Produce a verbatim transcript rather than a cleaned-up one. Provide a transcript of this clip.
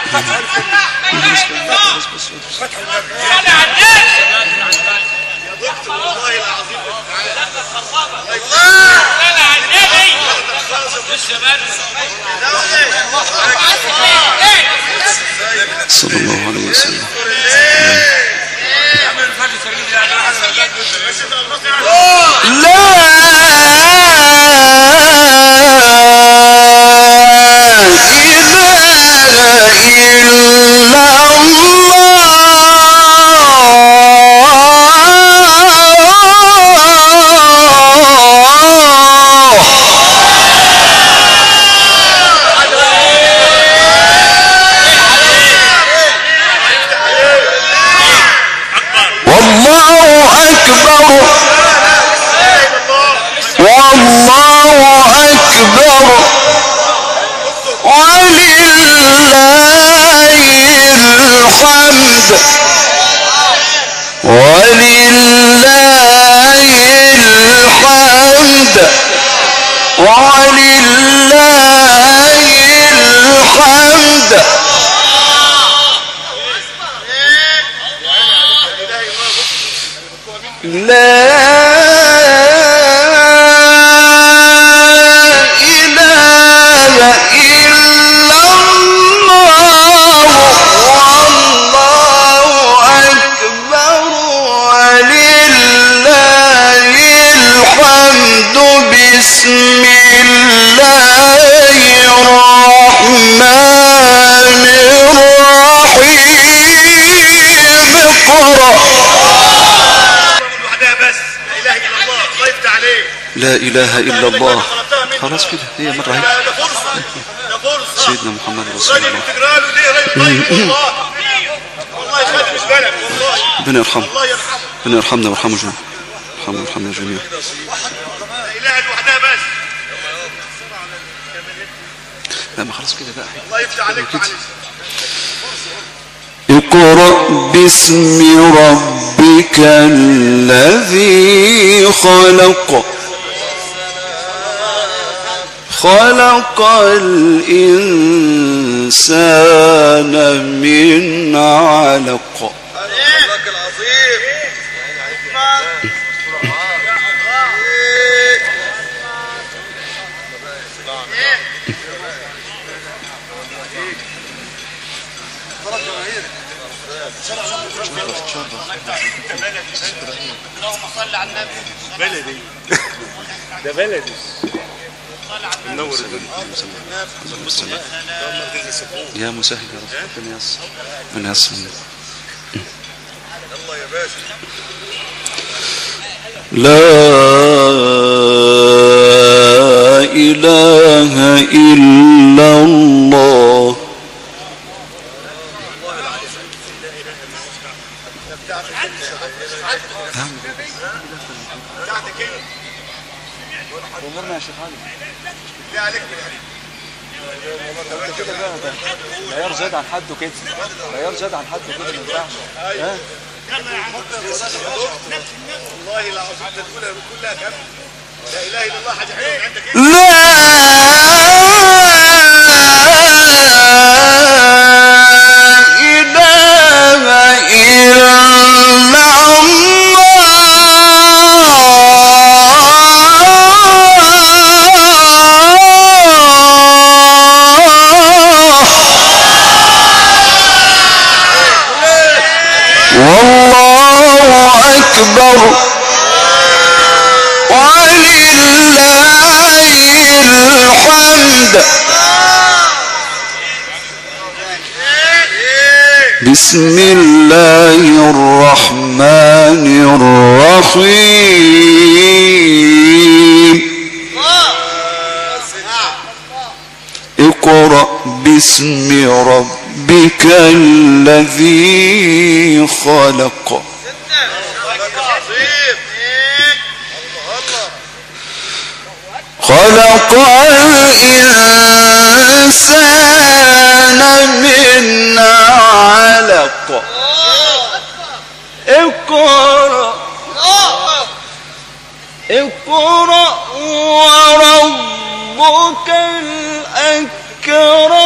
صلى الله عليه وسلم. لا لا إله إلا الله. خلاص كده هي مرة هيك. سيدنا محمد رسول الله. ربنا يرحمه، ربنا يرحمنا ويرحمه جميعا، يرحمنا ويرحمنا جميعا. إله لوحدها بس. لا ما خلاص كده بقى. الله يفتح عليك. اقرأ باسم ربك الذي خلق خلق الإنسان من علق. اللهم صل على النبي. بلدي ده بلدي منور يا مسهل يا رب. ربنا ييسر، ربنا ييسر. الله يا باشا. لا إله إلا الله. امورنا يا شيخ علي. ليه عليك كده بقى ده العيار زاد عن حده كده، العيار زاد عن حده كده ما ينفعش. ها يلا يا عم والله العظيم تقولها كلها كم. لا اله الا الله. حاجه حلوه عندك ايه؟ بسم الله الرحمن الرحيم. اقرأ باسم ربك الذي خلق خلق الإنسان من علق. اقرأ اقرأ وربك الأكرم.